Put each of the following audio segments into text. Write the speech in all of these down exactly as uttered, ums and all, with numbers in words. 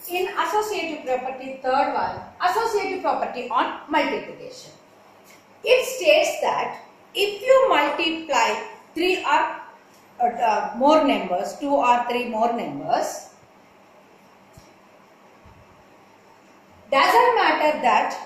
in associative property, third one, associative property on multiplication. It states that if you multiply three or uh, more numbers, two or three more numbers, doesn't matter that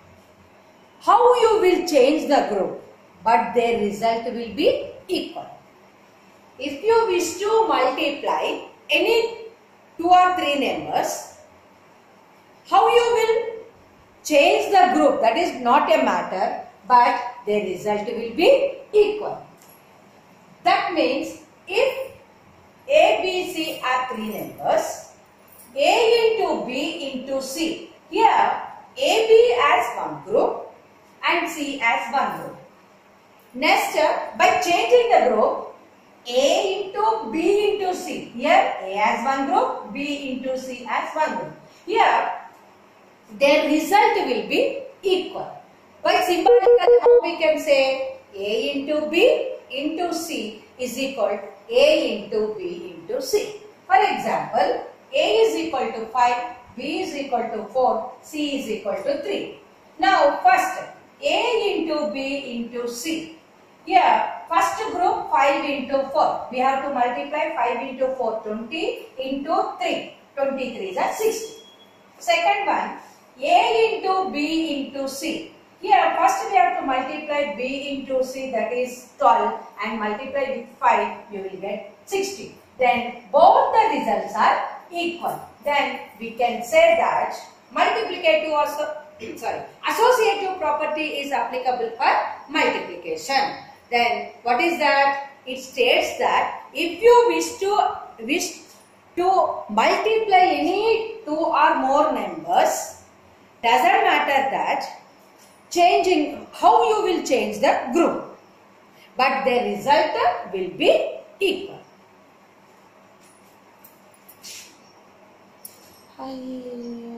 how you will change the group, but their result will be equal. If you wish to multiply any two or three numbers, how you will change the group, that is not a matter, but their result will be equal. That means if A, B, C are three numbers, A into B into C, here A, B as one group and C as one group. Next, by changing the group, A into B into C, here A as one group, B into C as one group. Here their result will be equal. By symbolically, how we can say A into B into C is equal to A into B into C. For example, A is equal to five, B is equal to four, C is equal to three. Now first A into B into C. Here first group five into four. We have to multiply five into four, twenty into three. twenty-three is sixty. Second one, A into B into C. Here first we have to multiply B into C, that is twelve, and multiply with five, you will get sixty. Then both the results are equal. Then we can say that multiplicative also sorry associative property is applicable for multiplication. Then what is that? It states that if you wish to wish to multiply any two or more numbers, doesn't matter that changing how you will change the group, but the result will be equal. Hi.